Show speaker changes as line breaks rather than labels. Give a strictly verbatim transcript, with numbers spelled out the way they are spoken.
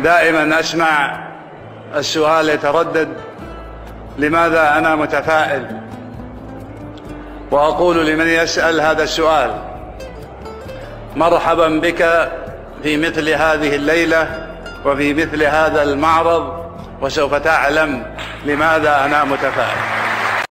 دائما أسمع السؤال يتردد: لماذا أنا متفائل؟ وأقول لمن يسأل هذا السؤال: مرحبا بك في مثل هذه الليلة وفي مثل هذا المعرض، وسوف تعلم لماذا أنا متفائل.